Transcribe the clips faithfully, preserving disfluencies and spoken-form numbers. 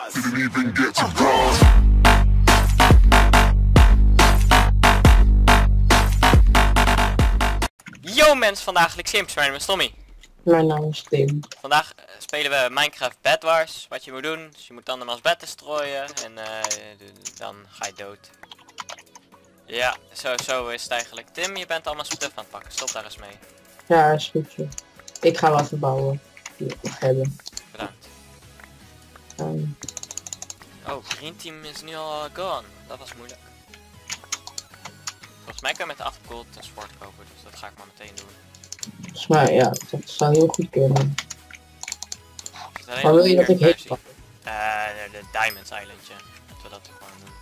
Didn't even get to cross. Yo mensen, vandaag Lex Games, mijn naam is Tommy. Mijn naam is Tim. Vandaag uh, spelen we Minecraft Bed Wars. Wat je moet doen, dus je moet dan hem als bed destroyen en uh, dan ga je dood. Ja, zo, zo is het eigenlijk. Tim, je bent allemaal stuff aan het pakken, stop daar eens mee. Ja, is goed zo. Ik ga wat verbouwen. Die ik nog hebben. Bedankt. Um, Oh, green team is nu al uh, gone. Dat was moeilijk. Volgens mij kan je met de afgekoeld een sport kopen, dus dat ga ik maar meteen doen. volgens mij, ja, dat zou heel goed kunnen. Is het alleen Maar wil je nog dat ik een hit versie? pak? Eh, de, de Diamonds Islandje. Dat we dat gewoon doen.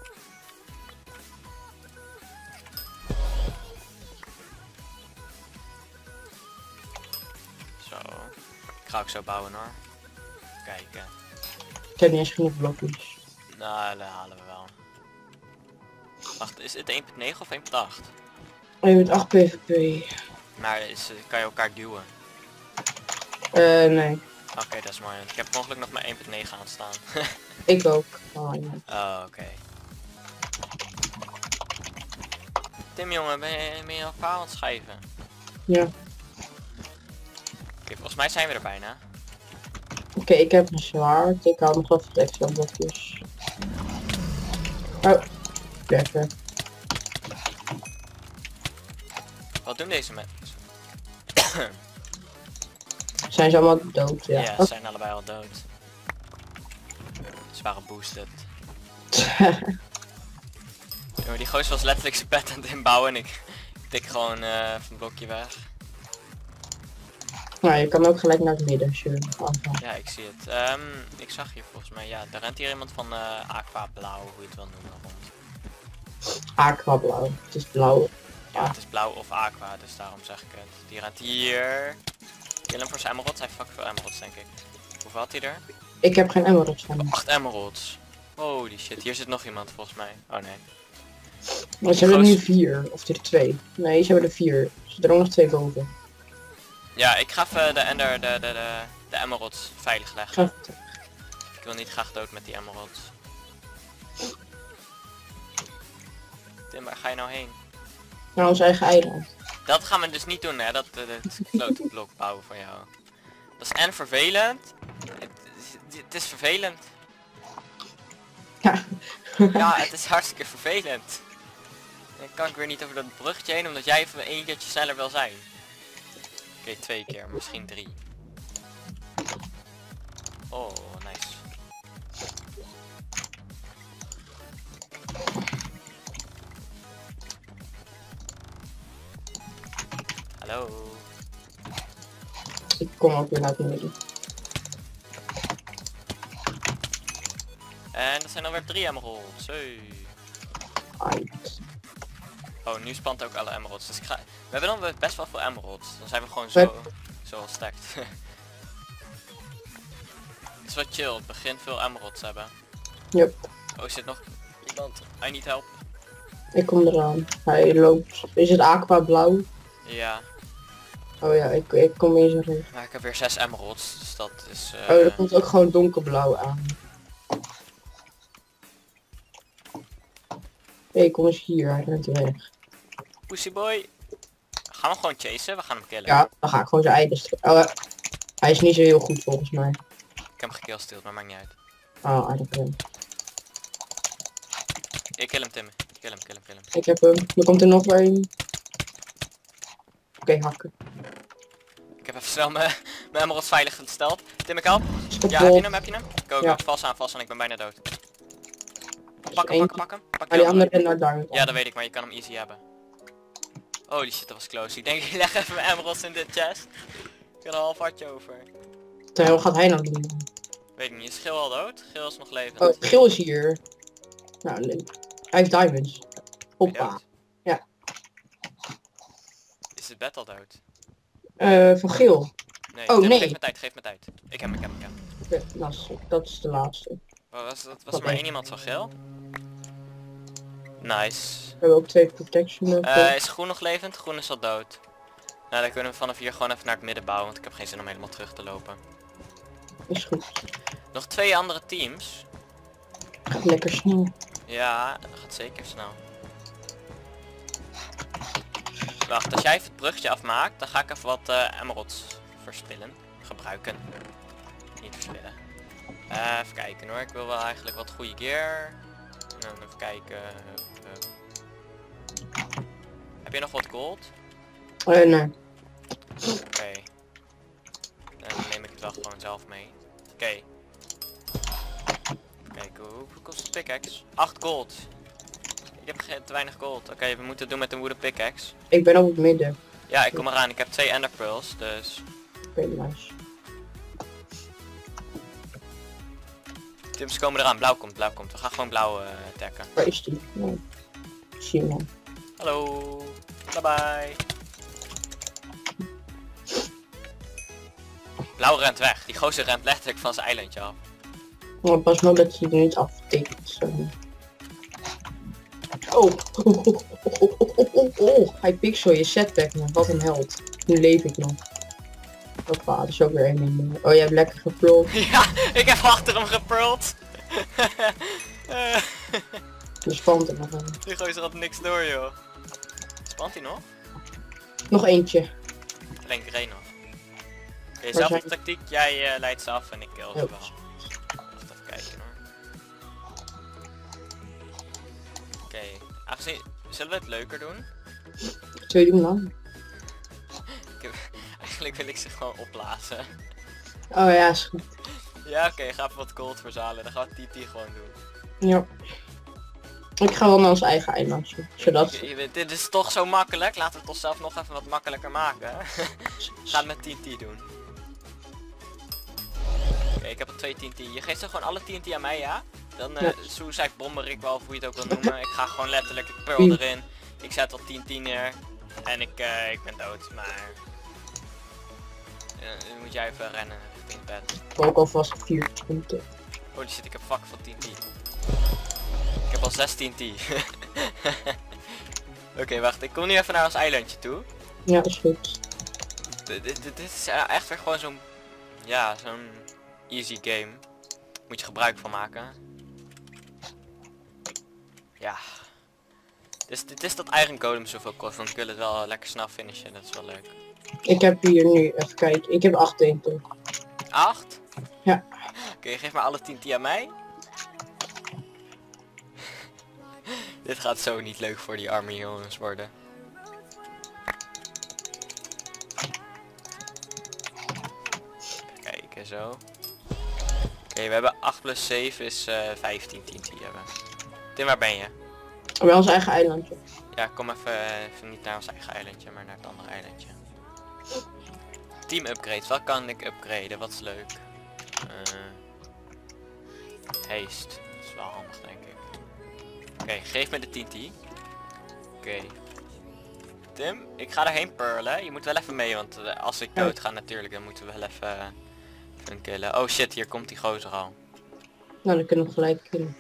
Zo. Ik ga ook zo bouwen hoor. Kijken. Ik heb niet eens genoeg blokjes. Nou, dat halen we wel. Wacht, is het één punt negen of één punt acht? Oh, je bent acht PvP. Maar is, kan je elkaar duwen? Eh, nee. Oké, okay, dat is mooi. Ik heb mogelijk nog maar één punt negen aanstaan. Ik ook. Oh, ja. Oh, oké. Okay. Tim jongen, ben je, ben je al paal aan het schrijven? Ja. Oké, okay, volgens mij zijn we er bijna. Oké, okay, ik heb een zwaard. Ik haal nog even extra blokjes. Oh, lekker. Wat doen deze mensen? Zijn ze allemaal dood? Ja. Ja, ze zijn allebei al dood. Ze waren boosted. Jongen, die gozer was letterlijk zijn bed aan het inbouwen en ik tik gewoon uh, van een blokje weg. Nou, je kan ook gelijk naar het midden als je aanvalt. Ja, ik zie het. Um, ik zag hier volgens mij, ja, er rent hier iemand van uh, Aqua Blauw, hoe je het wil noemen, rond. Aqua blauw. Het is blauw. Ja, het is blauw of aqua, dus daarom zeg ik het. Die rent hier. Kill hem voor zijn emeralds, hij heeft fucking veel emeralds denk ik. Hoeveel had hij er? Ik heb geen emeralds van hem. acht emeralds. Holy shit, hier zit nog iemand volgens mij. Oh nee. Maar ze hebben er nu vier, of er twee. Nee, ze hebben er vier. Er zitten er ook nog twee boven. Ja, ik ga even de ender, de, de, de, de emeralds veilig leggen. Ga Ik wil niet graag dood met die emeralds. Tim, waar ga je nou heen? naar ons eigen eiland. Dat gaan we dus niet doen hè, dat, uh, dat klote blok bouwen van jou. Dat is en vervelend. Het, het is vervelend. Ja. Ja, het is hartstikke vervelend. Dan kan ik weer niet over dat bruggetje heen, omdat jij even één keertje sneller wil zijn. Oké, okay, twee keer, misschien drie. Oh, nice. Hallo. Ik kom ook weer naar het midden. En dat zijn alweer drie emeralds. Hey. Aight. Oh, nu spant ook alle emeralds. Dus ik ga... We hebben dan best wel veel emeralds. Dan zijn we gewoon zo, zo al stacked. Het is wat chill. Het begint veel emeralds hebben. Yep. Oh, er zit nog iemand. I need help. Ik kom eraan. Hij loopt. Is het aqua blauw? Ja. Oh ja, ik, ik kom weer zo rond. Maar ik heb weer zes emeralds. Dus dat is... Uh... Oh, er komt ook gewoon donkerblauw aan. Hé, hey, kom eens hier. Hij rent weg. Pussy boy. Gaan we gewoon chasen? We gaan hem killen. Ja, dan ga ik gewoon zijn ei bestrijden. Oh, hij is niet zo heel goed volgens mij. Ik heb hem gekillsteeld, maar maakt niet uit. Oh, I don't know. Ik kill hem, Tim. Kill hem, kill hem, kill hem. Ik heb hem. Er komt er nog een. Oké, okay, hakken. Ik heb even snel mijn emeralds veilig gesteld. Tim, ik help. Stop Ja, heb je hem, heb je hem? Go, go, ja. vast aan, vast aan, ik ben bijna dood. Dus Pak hem, pak hem, pak hem. Pak Maar die hem. andere rent naar daar. Ja, dat weet ik, maar je kan hem easy hebben. Holy shit, dat was close. Ik denk, ik leg even mijn emeralds in de chest. Ik heb er een half hartje over. Terwijl gaat hij nou doen? Weet ik niet, is Geel al dood? Geel is nog levend. Oh, Geel is hier. Nou, nee. Hij heeft diamonds. Ben je Hoppa. dood? Ja. Is het bed al dood? Eh, van Geel. Nee, Oh, Tim, nee. geef me tijd, geef me tijd. Ik heb hem, ik heb hem, ik heb hem. Oké, dat is, dat is de laatste. Oh, was, dat, was er maar één iemand van Geel? Nice. We hebben ook twee protection nodig. Uh, is groen nog levend? Groen is al dood. Nou, dan kunnen we vanaf hier gewoon even naar het midden bouwen, want ik heb geen zin om helemaal terug te lopen. Is goed. Nog twee andere teams. Gaat lekker snel. Ja, dat gaat zeker snel. Wacht, als jij even het bruggetje afmaakt, dan ga ik even wat uh, emeralds verspillen. Gebruiken. Niet verspillen. Uh, even kijken hoor, ik wil wel eigenlijk wat goede gear. En dan even kijken. Uh, uh. Heb je nog wat gold? Oh uh, nee. Oké. Okay. Dan neem ik het wel gewoon zelf mee. Oké. Okay. Kijken, hoeveel kost de pickaxe? acht gold. Ik heb te weinig gold. Oké, okay, we moeten het doen met een wooden pickaxe. Ik ben op het midden. Ja, ik kom eraan. Ik heb twee ender pearls, dus... Oké, okay, nice. Tims komen eraan. Blauw komt, blauw komt. We gaan gewoon blauw uh, attacken. Waar is die? Nee. Simon. Hallo. Bye bye. Blauw rent weg. Die gozer rent letterlijk van zijn eilandje af. Maar pas wel dat je er niet aftikt. Zo. Oh. Oh, oh, oh, oh, oh, oh, oh. Hij pixel je setback nog. Wat een held. Nu leef ik nog. Hoppa, er is ook weer één in. Oh, jij hebt lekker gepluld. Ja, ik heb achter hem gepearld. Er spant er nog een. Die gozer had niks door joh. Spant hij nog? Nog eentje. Alleen ik er één nog. Oké, okay, zelfde zijn... tactiek. Jij uh, leidt ze af en ik kill ze wel. Wacht even kijken hoor. Oké, okay. Aangezien... Zullen we het leuker doen? Zullen we doen dan? Heb... Eigenlijk wil ik ze gewoon opblazen. Oh ja, is goed. Ja oké, okay, ga even wat gold verzamelen. Dan gaan we T T gewoon doen. Ja. Ik ga wel naar ons eigen eilandje. Zodat... Je, je, dit is toch zo makkelijk. Laten we het toch zelf nog even wat makkelijker maken. Ga het met T N T doen. Oké, okay, ik heb er twee T N T. Je geeft er gewoon alle T N T aan mij, ja? Dan uh, ja. Suicide bomber ik wel, of hoe je het ook wil noemen. Ik ga gewoon letterlijk, ik pearl erin. Ik zet wat T N T neer. En ik, uh, ik ben dood, maar... Uh, nu moet jij even rennen richting het bed. Ik heb ook alvast vier punten. Holy shit, ik heb fuck van T N T. Ik heb al zestien T. Oké, okay, wacht. Ik kom nu even naar ons eilandje toe. Ja, dat is goed. Dit, dit, dit is echt weer gewoon zo'n... Ja, zo'n easy game. Moet je gebruik van maken. Ja. Dus dit is dat Iron Golem zoveel kost. Dan kun je het wel lekker snel finishen. Dat is wel leuk. Ik heb hier nu, even kijken. Ik heb acht T N T. acht? Ja. Oké, okay, geef maar alle tien T aan mij. Dit gaat zo niet leuk voor die arme jongens worden. Kijken zo. Oké, okay, we hebben acht plus zeven is uh, vijftien T N T hebben. Tim, waar ben je? Bij ons eigen eilandje. Ja, kom even, even niet naar ons eigen eilandje, maar naar het andere eilandje. Team upgrades, wat kan ik upgraden? Wat is leuk? Uh, haste, dat is wel handig denk ik. Oké, okay, geef me de T N T. Oké. Okay. Tim, ik ga erheen pearlen. Je moet wel even mee, want uh, als ik dood ga natuurlijk, dan moeten we wel even, uh, even killen. Oh shit, hier komt die gozer al. Nou, dan kunnen we gelijk killen.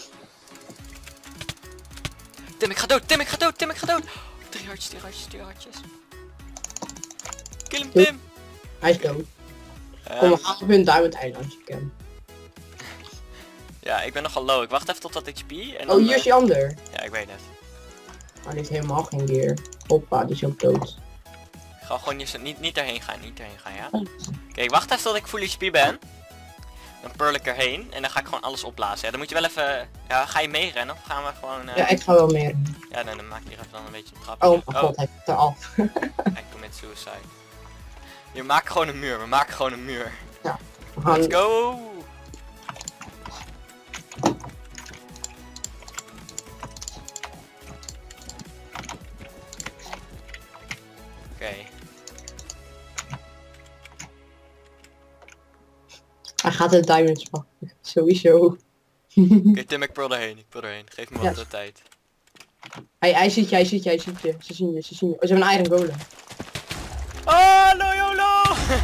Tim, ik ga dood, Tim, ik ga dood, Tim, ik ga dood. Oh, drie hartjes, drie hartjes, drie hartjes. Kill hem, Tim. Hij is dood. Um, Kom, we gaan op hun diamond eilandje kennen. Ja, ik ben nogal low. Ik wacht even tot dat H P. En dan, oh, hier is die ander. Ja, ik weet het. Maar die heeft helemaal geen gear. Hoppa, die is ook dood. Ik ga gewoon niet, niet, niet erheen gaan, niet erheen gaan, ja? Oké, okay, ik wacht even tot ik full H P ben. Dan pearl ik erheen en dan ga ik gewoon alles opblazen. Ja, dan moet je wel even... Ja, ga je meerennen of gaan we gewoon... Uh... Ja, ik ga wel mee. Ja, dan, dan maak ik hier even dan een beetje een trapje. Oh mijn oh. god, hij komt eraf. Hij commit suicide. Je maakt gewoon een muur, we maken gewoon een muur. Ja. Let's go! Oké. Okay. Hij gaat de diamonds pakken, sowieso. Oké okay, Tim, ik pearl erheen, ik pearl erheen. Geef me wat ja. de tijd. Hij, hij ziet je, hij ziet je, hij ziet je. Ze zien je, ze zien je. Oh, ze hebben een iron golem. Oh, no YOLO!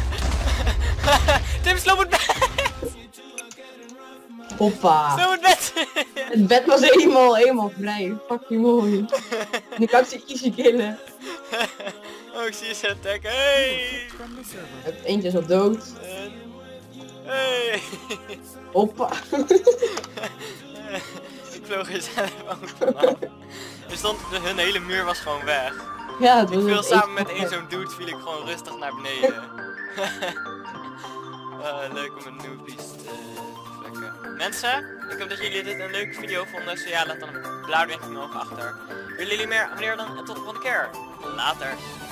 Tim, sloop het bed! Hoppa! Sloop het bed! Het bed was helemaal, helemaal vrij. Fucking mooi. Nu kan ik ze easy killen. Oh, ik zie je ze attacken. Hey! Het eentje is al dood. En... Hey! Hoppa. Ik vloog er zelf ook vanaf. Er stond, de, hun hele muur was gewoon weg. Ja, het Ik was viel ook samen echt met één gek. zo'n dude, viel ik gewoon rustig naar beneden. uh, leuk om een newbies te flikken. Mensen, ik hoop dat jullie dit een leuke video vonden. Dus ja, laat dan een blauw duimpje omhoog achter. Willen jullie meer? Abonneer dan en tot de volgende keer. Later.